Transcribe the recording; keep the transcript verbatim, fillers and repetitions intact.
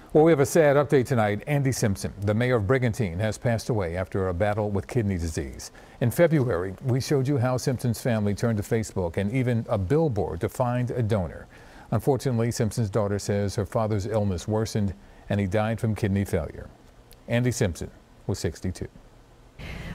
Well, we have a sad update tonight. Andy Simpson, the mayor of Brigantine, has passed away after a battle with kidney disease. In February, we showed you how Simpson's family turned to Facebook and even a billboard to find a donor. Unfortunately, Simpson's daughter says her father's illness worsened and he died from kidney failure. Andy Simpson was sixty-two.